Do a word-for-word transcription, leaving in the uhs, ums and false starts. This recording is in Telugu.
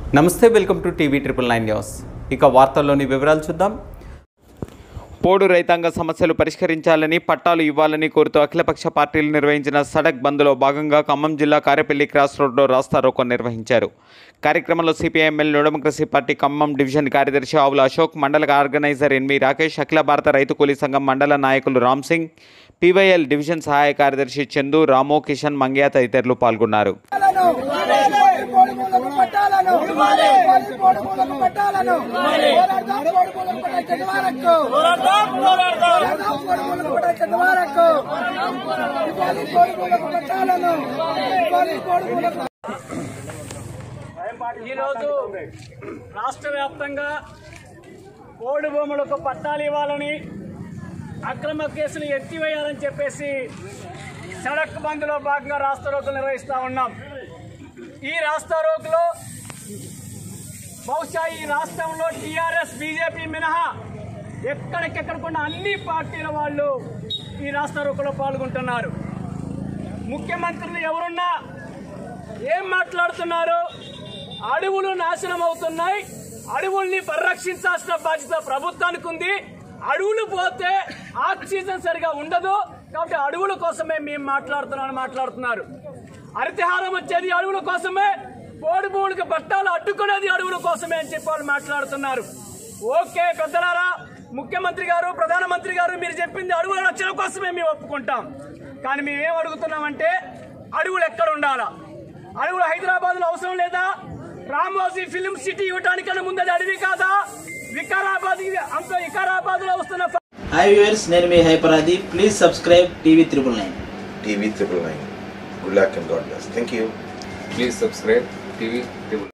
నమస్తే, welcome to TV triple nine news. ఇక వార్తల్లోని వివరాలు చూద్దాం. పోడు రైతాంగ సమస్యలు పరిష్కరించాలని, పట్టాలు ఇవ్వాలని కోరుతూ అఖిలపక్ష పార్టీలు నిర్వహించిన సడక్ బంద్లో భాగంగా ఖమ్మం జిల్లా కారేపల్లి క్రాస్ రోడ్లో రాస్తా రోకో నిర్వహించారు. కార్యక్రమంలో CPIML democracy party Khammam division కార్యదర్శి ఆవుల అశోక్, మండల ఆర్గనైజర్ ఎన్వి రాకేష్, అఖిల భారత రైతు కూలీ సంఘం మండల నాయకులు రామ్ సింగ్, పీవైఎల్ డివిజన్ సహాయ కార్యదర్శి చందు, రాము, కిషన్, మంగ్యా తదితరులు పాల్గొన్నారు. ఈరోజు రాష్ట్ర వ్యాప్తంగా పోడు భూములకు పట్టాలు ఇవ్వాలని, అక్రమ కేసులు ఎత్తివేయాలని చెప్పేసి సడక్ బంద్లో భాగంగా రాస్తా రోకులు నిర్వహిస్తూ ఉన్నాం. ఈ రాస్తా రోకులో బహుశా ఈ రాష్ట్రంలో టీఆర్ఎస్, బీజేపీ మినహా ఎక్కడికెక్కడికున్న అన్ని పార్టీల వాళ్ళు ఈ రాస్తా రోకులో పాల్గొంటున్నారు. ముఖ్యమంత్రులు ఎవరున్నా ఏం మాట్లాడుతున్నారు? అడవులు నాశనం అవుతున్నాయి, అడవుల్ని పరిరక్షించాల్సిన బాధ్యత ప్రభుత్వానికి ఉంది. అడవులు పోతే ఆక్సిజన్ సరిగా ఉండదు, కాబట్టి అడవుల కోసమే మేము మాట్లాడుతున్నామని మాట్లాడుతున్నారు. హరితహారం వచ్చేది అడవుల కోసమే, పోడు భూములకు పట్టాలు అడ్డుకునేది అడవుల కోసమే అని చెప్పి వాళ్ళు మాట్లాడుతున్నారు. ఓకే పెద్దలారా, ముఖ్యమంత్రి గారు, ప్రధానమంత్రి గారు, మీరు చెప్పింది అడవుల రక్షణ కోసమే మేము ఒప్పుకుంటాం. కానీ మేమేం అడుగుతున్నామంటే అడవులు ఎక్కడ ఉండాలా? అడవులు హైదరాబాద్ లో అవసరం లేదా? రామోజీ ఫిలిం సిటీ ఇవ్వడానికన్నా ముందు అది అడవి కాదా? వికారాబాద్ అంత వికారాబాద్ లో వస్తున్న హాయ్ వ్యూవర్స్, నేను మీ హైపరాది. Please subscribe TV triple nine. TV triple nine. Good luck and God bless. Thank you. Please subscribe T V Triple